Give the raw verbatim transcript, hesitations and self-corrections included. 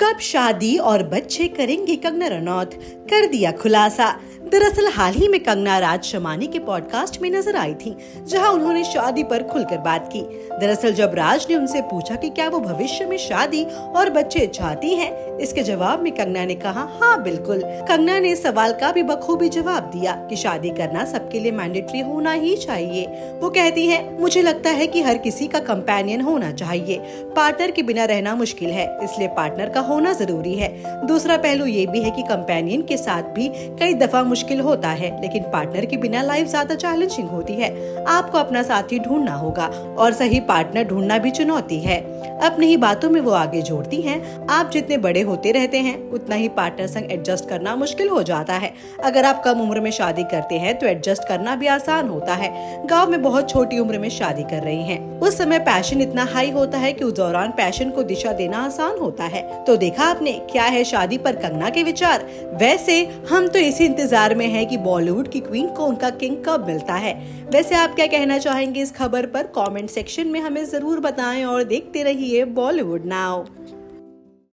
कब शादी और बच्चे करेंगे कंगना रनौत, कर दिया खुलासा। दरअसल हाल ही में कंगना राज शमानी के पॉडकास्ट में नजर आई थी, जहां उन्होंने शादी पर खुलकर बात की। दरअसल जब राज ने उनसे पूछा कि क्या वो भविष्य में शादी और बच्चे चाहती हैं, इसके जवाब में कंगना ने कहा हाँ बिल्कुल। कंगना ने इस सवाल का भी बखूबी जवाब दिया कि शादी करना सबके लिए मैंडेटरी होना ही चाहिए। वो कहती हैं, मुझे लगता है कि हर किसी का कंपेनियन होना चाहिए। पार्टनर के बिना रहना मुश्किल है, इसलिए पार्टनर का होना जरूरी है। दूसरा पहलू ये भी है कि कंपेनियन के साथ भी कई दफा मुश्किल होता है, लेकिन पार्टनर के बिना लाइफ ज्यादा चैलेंजिंग होती है। आपको अपना साथी ढूंढना होगा और सही पार्टनर ढूंढना भी चुनौती है। अपनी ही बातों में वो आगे जोड़ती हैं, आप जितने बड़े होते रहते हैं उतना ही पार्टनर संग एडजस्ट करना मुश्किल हो जाता है। अगर आप कम उम्र में शादी करते हैं तो एडजस्ट करना भी आसान होता है। गाँव में बहुत छोटी उम्र में शादी कर रही है, उस समय पैशन इतना हाई होता है कि उस दौरान पैशन को दिशा देना आसान होता है। तो देखा आपने क्या है शादी पर कंगना के विचार। वैसे हम तो इसी इंतजार में है कि बॉलीवुड की क्वीन को उनका किंग कब मिलता है। वैसे आप क्या कहना चाहेंगे इस खबर पर? कमेंट सेक्शन में हमें जरूर बताएं और देखते रहिए बॉलीवुड नाउ।